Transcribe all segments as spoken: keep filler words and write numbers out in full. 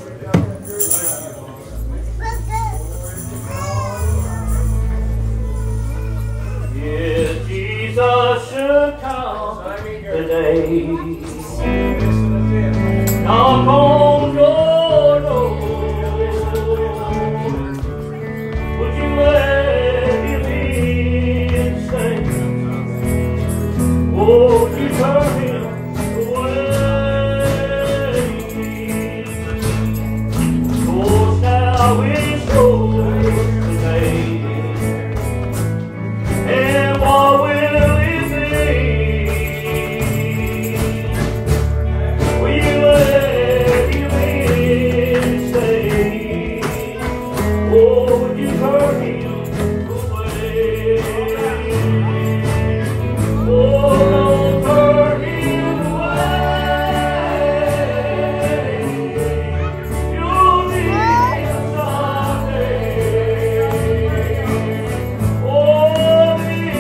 If Jesus should come today, knock on your door, would you let him in and say, would you turn him away? For now is yours today. And what will it be? Will you let him in and stay? Or would you turn him away? Oh, don't turn him away. You'll need him someday. Oh,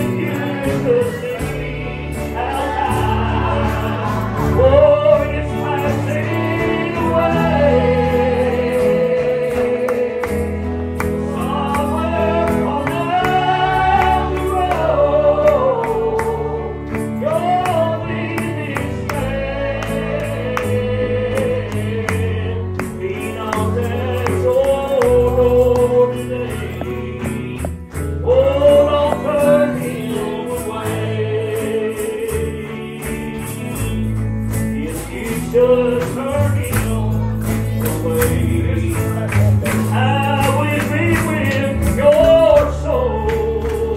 just turn him away. I will be with your soul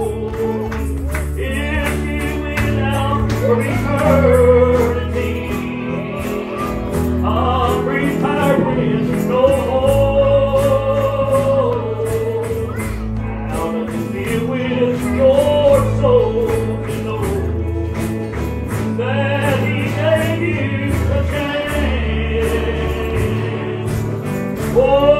if you will out for eternity. I'll breathe fire with no hope. How to be with your soul, you know that he gave you. Oh